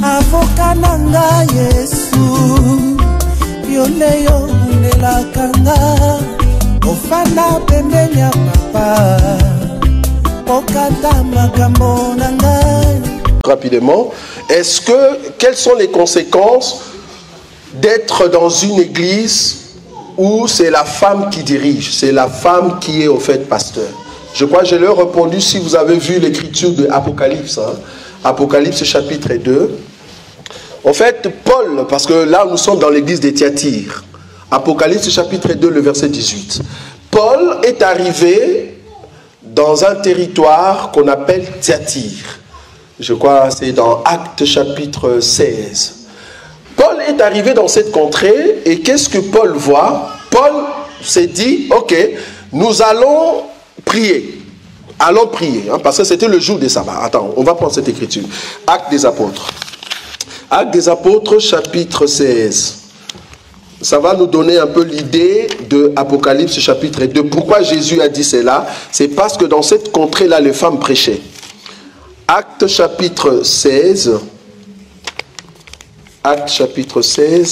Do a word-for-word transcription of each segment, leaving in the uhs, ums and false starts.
avocat nanga Yesu yoleyo nelakanga ofana pembeni ya papa okata makambo nanga. Rapidement, est-ce que quelles sont les conséquences d'être dans une église où c'est la femme qui dirige, c'est la femme qui est au fait pasteur? Je crois que je leur ai répondu si vous avez vu l'écriture de Apocalypse, hein? Apocalypse chapitre deux. En fait, Paul, parce que là nous sommes dans l'église des Thyatire, Apocalypse chapitre deux, le verset dix-huit. Paul est arrivé dans un territoire qu'on appelle Thyatire. Je crois que c'est dans Actes chapitre seize. Paul est arrivé dans cette contrée et qu'est-ce que Paul voit? Paul s'est dit, ok, nous allons prier. Allons prier, hein, parce que c'était le jour des sabbats. Attends, on va prendre cette écriture. Actes des apôtres. Actes des apôtres, chapitre seize. Ça va nous donner un peu l'idée de Apocalypse, chapitre deux. Pourquoi Jésus a dit cela? C'est parce que dans cette contrée-là, les femmes prêchaient. Actes, chapitre seize. Actes, chapitre seize.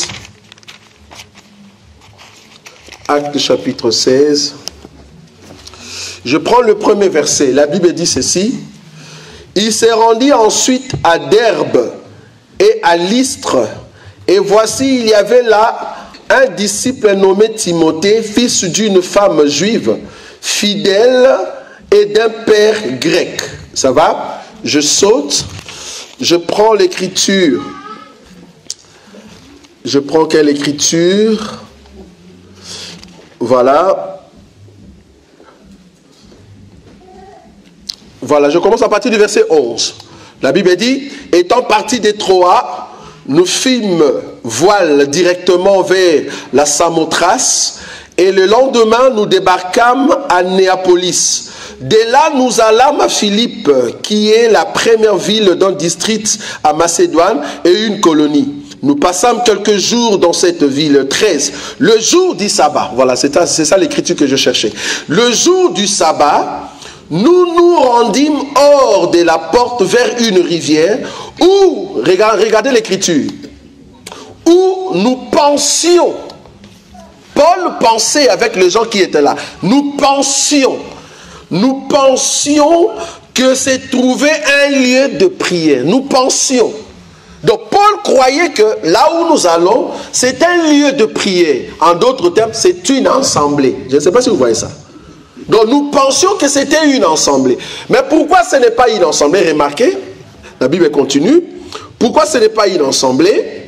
Actes, chapitre seize. Je prends le premier verset. La Bible dit ceci. Il s'est rendu ensuite à Derbe et à Lystre. Et voici, il y avait là un disciple nommé Timothée, fils d'une femme juive, fidèle et d'un père grec. Ça va? Je saute. Je prends l'écriture. Je prends quelle écriture? Voilà. Voilà, je commence à partir du verset onze. La Bible dit, étant partis de Troie, nous fîmes voile directement vers la Samothrace et le lendemain nous débarquâmes à Néapolis. De là nous allâmes à Philippe, qui est la première ville d'un district à Macédoine et une colonie. Nous passâmes quelques jours dans cette ville, treize. Le jour du sabbat, voilà, c'est ça, c'est ça l'écriture que je cherchais. Le jour du sabbat, nous nous rendîmes hors de la porte vers une rivière où, regardez, regardez l'écriture, où nous pensions. Paul pensait avec les gens qui étaient là. Nous pensions, nous pensions que se trouvait un lieu de prière. Nous pensions. Donc Paul croyait que là où nous allons, c'est un lieu de prière. En d'autres termes, c'est une assemblée. Je ne sais pas si vous voyez ça. Donc nous pensions que c'était une assemblée. Mais pourquoi ce n'est pas une assemblée? Remarquez, la Bible continue. Pourquoi ce n'est pas une assemblée?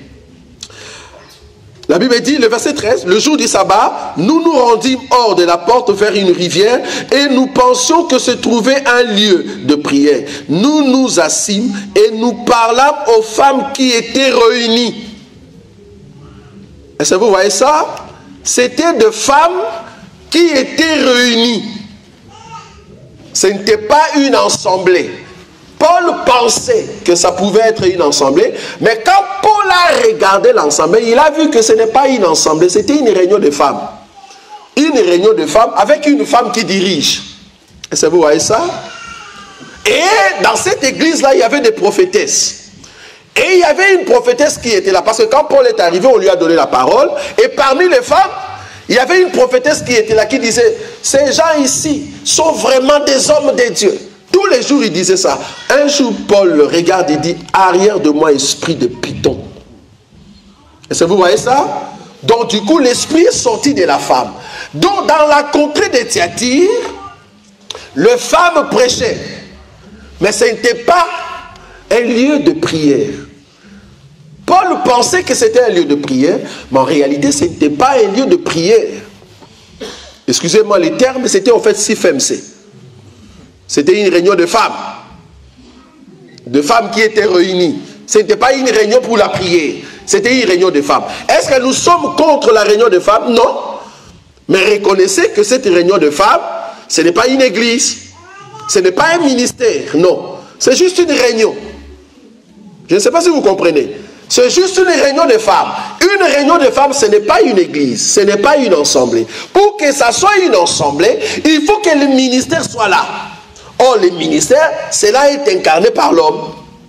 La Bible dit, le verset treize, le jour du sabbat, nous nous rendîmes hors de la porte vers une rivière et nous pensions que se trouvait un lieu de prière. Nous nous assîmes et nous parlâmes aux femmes qui étaient réunies. Est-ce que vous voyez ça? C'était des femmes qui étaient réunies. Ce n'était pas une assemblée. Paul pensait que ça pouvait être une assemblée, mais quand Paul a regardé l'assemblée, il a vu que ce n'est pas une assemblée, c'était une réunion de femmes. Une réunion de femmes avec une femme qui dirige. Est-ce que vous voyez ça? Et dans cette église-là, il y avait des prophétesses. Et il y avait une prophétesse qui était là, parce que quand Paul est arrivé, on lui a donné la parole, et parmi les femmes, il y avait une prophétesse qui était là, qui disait, ces gens ici sont vraiment des hommes de Dieu. Tous les jours, il disait ça. Un jour, Paul le regarde et dit, arrière de moi, esprit de python. Est-ce que vous voyez ça? Donc, du coup, l'esprit est sorti de la femme. Donc, dans la contrée des Thyatire, les femmes prêchaient. Mais ce n'était pas un lieu de prière. Paul pensait que c'était un lieu de prière, mais en réalité, ce n'était pas un lieu de prière. Excusez-moi les termes, c'était en fait C F M C. C'était une réunion de femmes. De femmes qui étaient réunies. Ce n'était pas une réunion pour la prière. C'était une réunion de femmes. Est-ce que nous sommes contre la réunion de femmes? Non. Mais reconnaissez que cette réunion de femmes, ce n'est pas une église. Ce n'est pas un ministère. Non. C'est juste une réunion. Je ne sais pas si vous comprenez. C'est juste une réunion de femmes. Une réunion de femmes, ce n'est pas une église. Ce n'est pas une assemblée. Pour que ça soit une assemblée, il faut que le ministère soit là. Or, le ministère, cela est incarné par l'homme.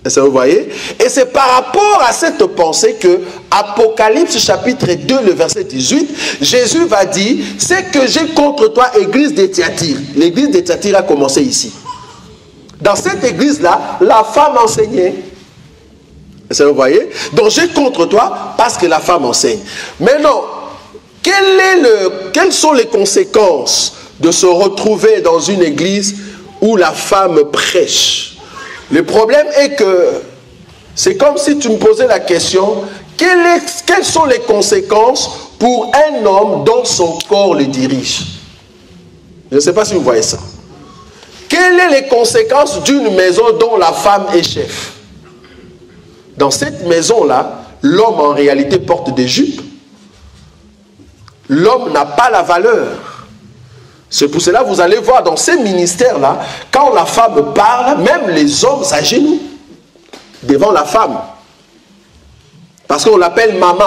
Est-ce que vous voyez? Et c'est par rapport à cette pensée que Apocalypse chapitre deux, le verset dix-huit, Jésus va dire, c'est que j'ai contre toi, église de Thyatire. L'église de Thyatire a commencé ici. Dans cette église-là, la femme enseignait. Est-ce que vous voyez? Donc j'ai contre toi parce que la femme enseigne. Maintenant, quel est le, quelles sont les conséquences de se retrouver dans une église où la femme prêche? Le problème est que c'est comme si tu me posais la question, quelle est, quelles sont les conséquences pour un homme dont son corps le dirige? Je ne sais pas si vous voyez ça. Quelles sont les conséquences d'une maison dont la femme est chef? Dans cette maison-là, l'homme en réalité porte des jupes. L'homme n'a pas la valeur. C'est pour cela que vous allez voir dans ces ministères-là, quand la femme parle, même les hommes s'agenouillent devant la femme. Parce qu'on l'appelle maman.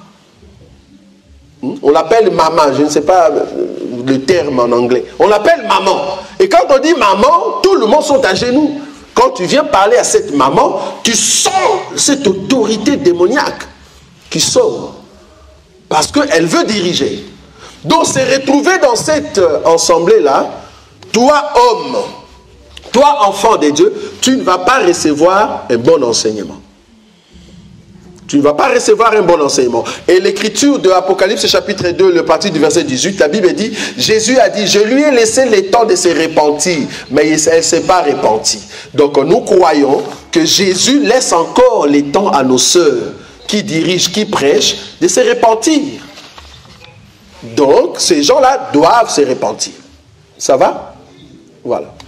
On l'appelle maman, je ne sais pas le terme en anglais. On l'appelle maman. Et quand on dit maman, tout le monde sont à genoux. Quand tu viens parler à cette maman, tu sens cette autorité démoniaque qui sort. Parce qu'elle veut diriger. Donc, c'est retrouvé dans cette assemblée-là, toi, homme, toi, enfant de Dieu, tu ne vas pas recevoir un bon enseignement. Tu ne vas pas recevoir un bon enseignement. Et l'écriture de Apocalypse chapitre deux, le parti du verset dix-huit, la Bible dit, Jésus a dit, je lui ai laissé le temps de se repentir, mais elle ne s'est pas repentie. Donc, nous croyons que Jésus laisse encore le temps à nos sœurs qui dirigent, qui prêchent, de se repentir. Donc, ces gens-là doivent se repentir. Ça va? Voilà.